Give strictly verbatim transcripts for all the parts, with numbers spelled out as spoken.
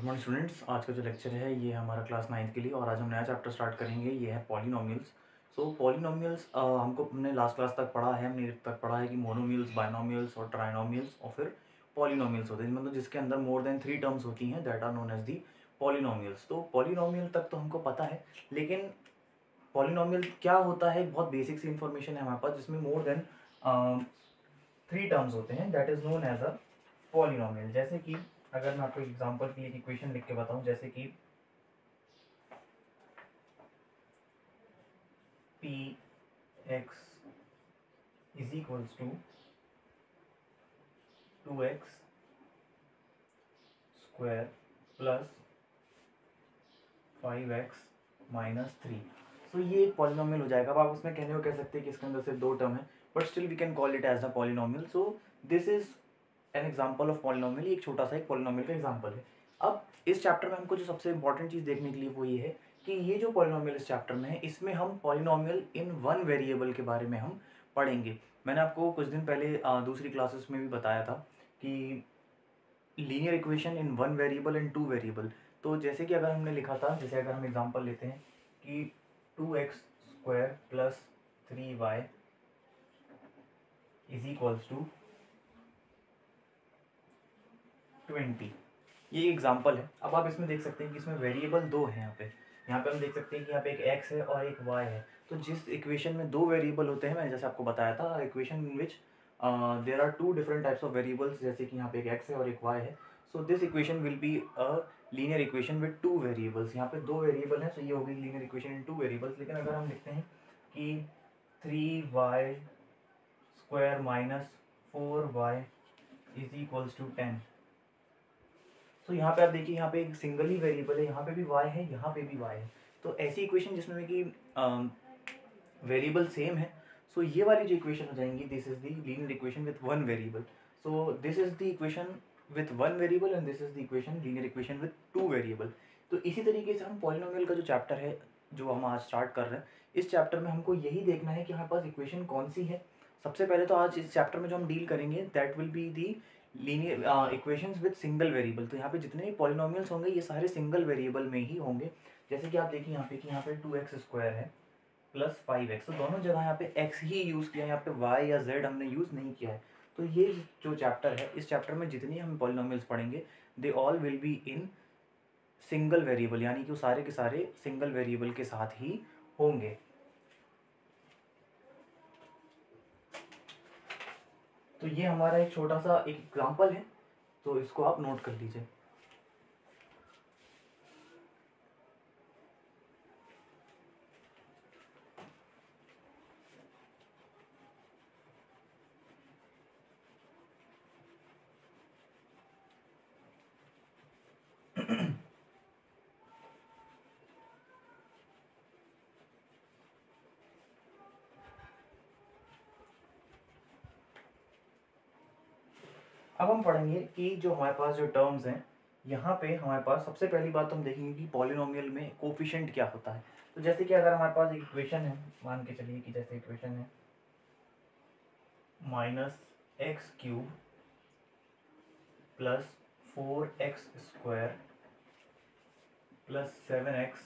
Good morning students. आज का जो लेक्चर है ये है हमारा क्लास नाइन्थ के लिए और आज हम नया चैप्टर स्टार्ट करेंगे। ये है पॉलिनोमियल्स। सो पॉलिनोमियल्स हमको हमने लास्ट क्लास तक पढ़ा है, हमने तक पढ़ा है कि मोनोमियल्स, बाइनोमियल्स और ट्राइनोमियल्स और फिर पॉलिनोमियल्स होते हैं, मतलब जिसके अंदर मोर देन थ्री टर्म्स होती हैं, that are known as the polynomials. तो पॉलिनोमियल तक तो हमको पता है, लेकिन पॉलिनोमियल क्या होता है एक बहुत बेसिक सी इन्फॉर्मेशन है हमारे पास, जिसमें मोर देन थ्री टर्म्स होते हैं, that is known as a polynomial. जैसे कि अगर मैं आपको एग्जांपल के लिए इक्वेशन लिख के बताऊं, जैसे कि p x is equals to two x square plus five x minus three. So ये एक पॉलिनोमियल हो जाएगा। अब आप उसमें कहने को कह सकते हैं कि इसके अंदर सिर्फ दो टर्म है, but still we can call it as a polynomial. So this is an example of polynomial. एक छोटा सा एक पॉलिनोमियल का एग्जाम्पल है। अब इस चैप्टर में हमको जो सबसे इंपॉर्टेंट चीज़ देखने के लिए वो ये है कि ये जो पॉलिनोमियल इस चैप्टर में है, इसमें हम पॉलिनोमियल इन वन वेरिएबल के बारे में हम पढ़ेंगे। मैंने आपको कुछ दिन पहले आ, दूसरी क्लासेस में भी बताया था कि linear equation in one variable and two variable. तो जैसे कि अगर हमने लिखा था, जैसे अगर हम एग्जांपल लेते हैं कि two x square plus three y is equals to twenty, ये एग्जांपल है। अब आप इसमें देख सकते हैं कि इसमें वेरिएबल दो हैं। यहाँ पे यहाँ पे हम देख सकते हैं कि यहाँ पे एक एक्स है और एक वाई है। तो जिस इक्वेशन में दो वेरिएबल होते हैं, मैंने जैसे आपको बताया था, equation in which there are two different types of variables, जैसे कि यहाँ पे एक एक्स है और एक वाई है। So this equation will be a linear equation with two variables. यहाँ पे दो वेरिएबल हैं, सो ये होगी linear equation in two variables. लेकिन अगर हम लिखते हैं कि three y square minus four y is equals to ten, तो यहाँ पे आप देखिए, यहाँ पे एक सिंगल ही वेरिएबल है, यहाँ पे भी y है, यहाँ पे भी y है। तो ऐसी इक्वेशन जिसमें कि वेरिएबल सेम है, सो ये वाली जो इक्वेशन हो जाएंगी, this is the linear equation with one variable. So this is the equation with one variable and this is the equation linear equation with two variable. तो इसी तरीके से हम पॉलिनोमियल का जो चैप्टर है जो हम आज स्टार्ट कर रहे हैं, इस चैप्टर में हमको यही देखना है कि हमारे पास इक्वेशन कौन सी है। सबसे पहले तो आज इस चैप्टर में जो हम डील करेंगे, that will be the linear equations with single variable. तो यहाँ पे जितने भी पॉलिनोमियल्स होंगे ये सारे सिंगल वेरिएबल में ही होंगे। जैसे कि आप देखिए यहाँ पे कि यहाँ पे टू एक्स स्क्वायर है प्लस फाइव एक्स, तो दोनों जगह यहाँ पे x ही यूज़ किया है, यहाँ पे y या z हमने यूज़ नहीं किया है। तो ये जो चैप्टर है, इस चैप्टर में जितनी हम पॉलिनोमियल्स पढ़ेंगे, they all will be in single variable, यानी कि वो सारे के सारे सिंगल वेरिएबल के साथ ही होंगे। तो ये हमारा एक छोटा सा एक एग्जाम्पल है, तो इसको आप नोट कर लीजिए। अब हम पढ़ेंगे कि जो हमारे पास जो टर्म्स हैं, यहाँ पे हमारे पास सबसे पहली बात तो हम देखेंगे कि पॉलिनोमियल में कोफिशिएंट क्या होता है। तो जैसे कि अगर हमारे पास एक इक्वेशन है, मान के चलिए कि जैसे इक्वेशन है minus x cube plus four x square plus seven x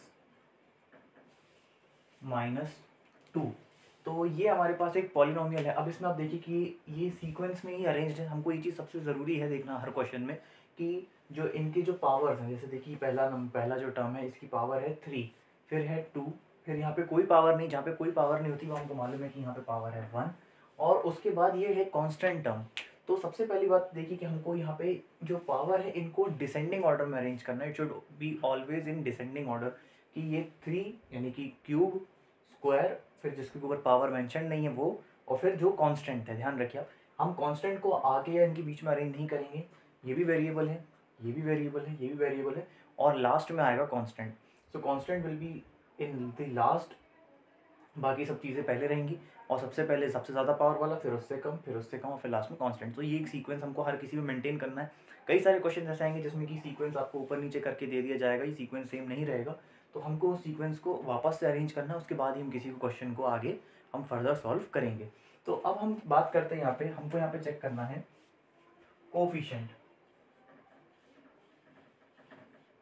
minus two. तो ये हमारे पास एक पॉलिनोमियल है। अब इसमें आप देखिए कि ये सीक्वेंस में ही अरेंज्ड है। हमको ये चीज़ सबसे ज़रूरी है देखना हर क्वेश्चन में कि जो इनके जो पावर्स हैं, जैसे देखिए पहला नंबर पहला जो टर्म है इसकी पावर है थ्री, फिर है टू, फिर यहाँ पे कोई पावर नहीं, जहाँ पे कोई पावर नहीं होती वो हमको मालूम है कि यहाँ पे पावर है वन, और उसके बाद ये है कॉन्स्टेंट टर्म। तो सबसे पहली बात देखिए कि हमको यहाँ पे जो पावर है इनको डिसेंडिंग ऑर्डर में अरेंज करना है। It should be always in descending order, कि ये थ्री यानी कि क्यूब स्क्वायर, फिर जिसके ऊपर पावर मेंशन नहीं है वो, और फिर जो कांस्टेंट है, ध्यान रखिए आप, हम कांस्टेंट को आगे या इनके बीच में अरेंज नहीं करेंगे। ये भी वेरिएबल है, ये भी वेरिएबल है, ये भी वेरिएबल है, और लास्ट में आएगा constant. So constant will be in the last, बाकी सब चीज़ें पहले रहेंगी, और सबसे पहले सबसे ज़्यादा पावर वाला, फिर उससे कम, फिर उससे कम, और फिर लास्ट में कांस्टेंट। तो ये एक सीक्वेंस हमको हर किसी में मेंटेन करना है। कई सारे क्वेश्चन ऐसे आएंगे जिसमें कि सीक्वेंस आपको ऊपर नीचे करके दे दिया जाएगा, ये सीक्वेंस सेम नहीं रहेगा। तो हमको उस सीक्वेंस को वापस से अरेंज करना है, उसके बाद ही हम किसी भी क्वेश्चन को आगे हम फर्दर सॉल्व करेंगे। तो अब हम बात करते हैं, यहाँ पे हमको यहाँ पे चेक करना है कोफिशिएंट।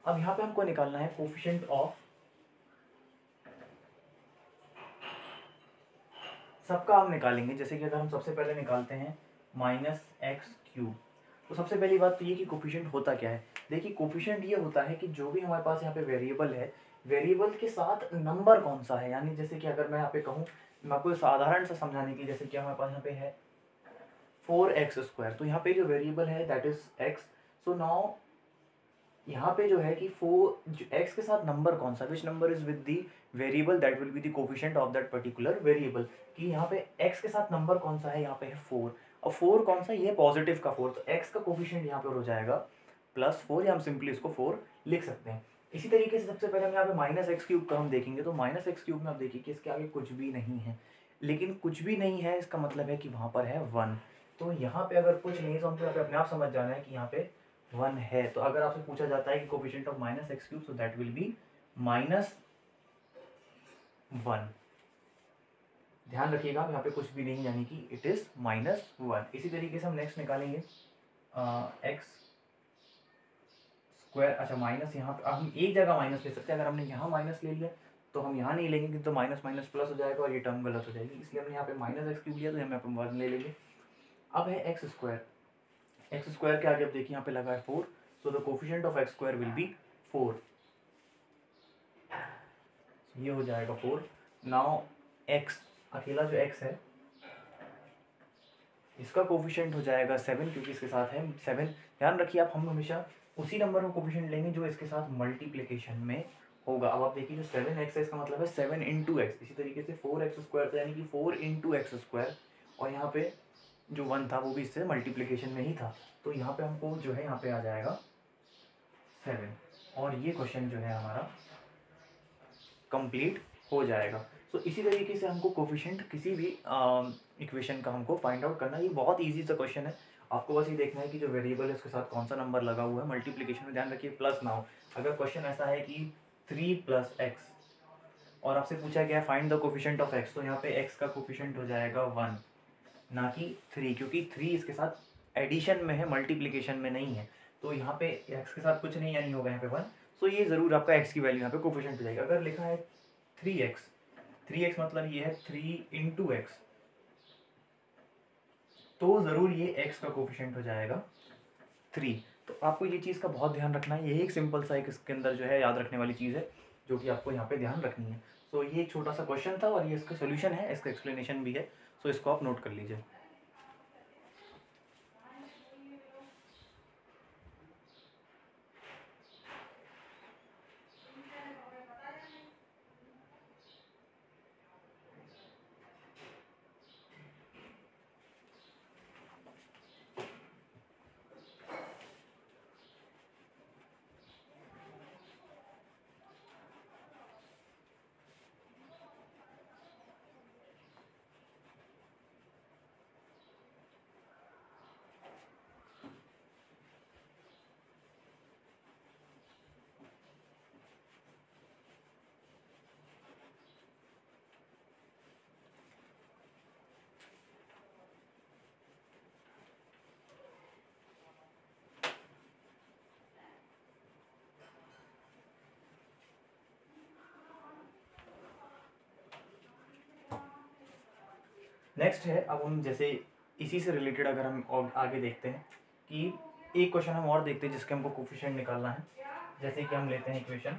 अब यहाँ पे हमको निकालना है कोफिशिएंट ऑफ, सबका हम निकालेंगे। जैसे कि अगर हम सबसे पहले निकालते हैं माइनस एक्स क्यूब, तो सबसे पहली बात तो ये कि कोफिशिएंट होता क्या है। देखिए कोफिशिएंट ये होता है कि जो भी हमारे पास यहाँ पे वेरिएबल है, वेरिएबल के साथ नंबर कौन सा है। यानी जैसे कि अगर मैं यहाँ पे कहूँ, मैं आपको साधारण सा समझाने के लिए, जैसे कि हमारे पास यहाँ पे है फोर एक्स स्क्वायर, तो यहाँ पे जो वेरिएबल है that is x. So now यहाँ पे जो है कि फोर एक्स के साथ नंबर कौन सा, which number is with the variable that will be the coefficient of that particular variable, कि यहाँ पे एक्स के साथ नंबर कौन सा है, यहाँ पे है फोर। और फोर कौन सा, ये पॉजिटिव का फोर, तो एक्स का कोफिशिएंट यहाँ पे हो जाएगा प्लस फोर, या हम सिंपली इसको फोर लिख सकते हैं। इसी तरीके से सबसे पहले हम यहाँ पे माइनस एक्स क्यूब का हम देखेंगे, तो माइनस एक्स क्यूब में आप देखिए कि इसके आगे कुछ भी नहीं है, लेकिन कुछ भी नहीं है इसका मतलब है कि वहाँ पर है वन। तो यहाँ पे अगर कुछ नहीं है तो हमको यहाँ पे अपने आप समझ जाना है कि यहाँ पे वन है। तो अगर आपसे पूछा जाता है कि coefficient of minus x cube, so that will be minus one. ध्यान रखिएगा यहाँ पे कुछ भी नहीं, यानी कि इट इज माइनस वन। इसी तरीके से हम नेक्स्ट निकालेंगे एक्स स्क्वायर। अच्छा माइनस यहाँ पे हम एक जगह माइनस ले सकते हैं, अगर हमने यहाँ माइनस ले लिया तो हम यहाँ नहीं लेंगे, तो माइनस माइनस प्लस हो जाएगा और ये टर्म गलत हो जाएगी, इसलिए हमने यहाँ पे माइनस एक्स क्यूब लिया, तो हम यहाँ पे वन ले लेंगे। अब है एक्स स्क्वायर, एक्स स्क्वायर के आगे अब देखिए यहाँ पे लगा है four, so the coefficient of x square will be four, ये हो जाएगा फोर। नाउ एक्स, अकेला जो एक्स है इसका कोफिशिएंट हो जाएगा सेवन, क्योंकि इसके साथ है सेवन। ध्यान रखिए आप, हम हमेशा उसी नंबर का कोफिशिएंट लेंगे जो इसके साथ मल्टीप्लिकेशन में होगा। अब आप देखिए जो सेवन एक्स है इसका मतलब है सेवन इंटू एक्स, इसी तरीके से फोर एक्स स्क्वायर यानी कि फोर इंटू एक्स स्क्वायर, और यहाँ पे जो वन था वो भी इससे मल्टीप्लिकेशन में ही था, तो यहाँ पे हमको जो है यहाँ पे आ जाएगा सेवन, और ये क्वेश्चन जो है हमारा कंप्लीट हो जाएगा। तो so, इसी तरीके से हमको कोफिशिएंट किसी भी इक्वेशन का हमको फाइंड आउट करना है। ये बहुत इजी सा क्वेश्चन है, आपको बस ये देखना है कि जो वेरिएबल है उसके साथ कौन सा नंबर लगा हुआ है मल्टीप्लिकेशन में। ध्यान रखिए प्लस ना हो। अगर क्वेश्चन ऐसा है कि थ्री प्लस एक्स और आपसे पूछा गया है find the coefficient of x, तो यहाँ पे एक्स का कोफिशिएंट हो जाएगा वन, ना कि थ्री, क्योंकि थ्री इसके साथ एडिशन में है, मल्टीप्लिकेशन में नहीं है। तो यहाँ पे एक्स के साथ कुछ नहीं, यानी होगा यहाँ पे वन। सो ये जरूर आपका एक्स की वैल्यू यहाँ पे कोफिशिएंट हो जाएगी। अगर लिखा है थ्री एक्स, थ्री एक्स मतलब ये है थ्री इंटू एक्स, तो जरूर ये एक्स का कोफिशिएंट हो जाएगा थ्री। तो आपको ये चीज़ का बहुत ध्यान रखना है, यही एक सिंपल सा एक इसके अंदर जो है याद रखने वाली चीज़ है जो कि आपको यहाँ पे ध्यान रखनी है। सो ये एक छोटा सा क्वेश्चन था और ये इसका सोल्यूशन है, इसका एक्सप्लेनेशन भी है, सो इसको आप नोट कर लीजिए। नेक्स्ट है, अब हम जैसे इसी से रिलेटेड अगर हम और आगे देखते हैं कि एक क्वेश्चन हम और देखते हैं जिसके हमको कोफिशिएंट निकालना है। जैसे कि हम लेते हैं इक्वेशन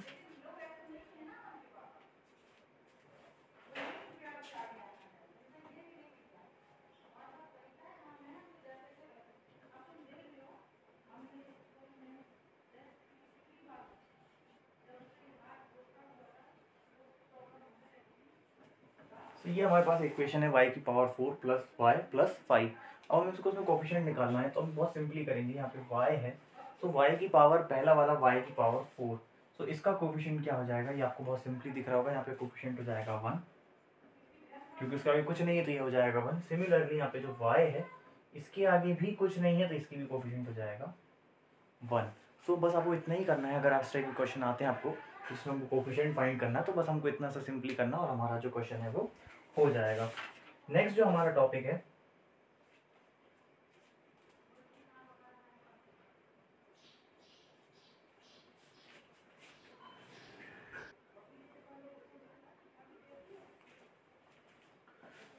तो ये हमारे पास इक्वेशन है y की power four plus y plus five. अब हमें इसको उसमें कोफिशिएंट निकालना है, तो हम बहुत सिंपली करेंगे। यहाँ पे y है, तो y की पावर पहला वाला y की पावर फोर, तो इसका कोफिशिएंट क्या हो जाएगा, ये आपको बहुत सिंपली दिख रहा होगा। यहाँ पे कोफिशिएंट हो जाएगा वन, क्योंकि उसका आगे कुछ नहीं है तो ये हो जाएगा वन। सिमिलरली यहाँ पे जो y है इसके आगे भी कुछ नहीं है तो इसकी भी कोफिशिएंट हो जाएगा वन। सो बस आपको इतना ही करना है। अगर आप टाइप के क्वेश्चन आते हैं आपको जिसमें हमको कोफिशिएंट फाइंड करना है, तो बस हमको इतना सा सिंपली करना और हमारा जो क्वेश्चन है वो हो जाएगा। नेक्स्ट जो हमारा टॉपिक है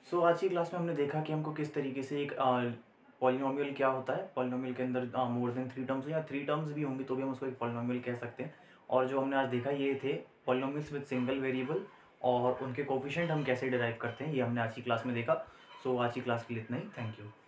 सो आज की क्लास में हमने देखा कि हमको किस तरीके से एक पॉलिनोमियल क्या होता है, पॉलिनोमियल के अंदर मोर देन थ्री टर्म्स या थ्री टर्म्स भी होंगी तो भी हम उसको एक पॉलिनोमियल कह सकते हैं। और जो हमने आज देखा ये थे पॉलिनोमियल्स विद सिंगल वेरिएबल और उनके कोफिशिएंट हम कैसे डिराइव करते हैं, ये हमने आज की क्लास में देखा। सो आज की क्लास के लिए इतना ही, थैंक यू।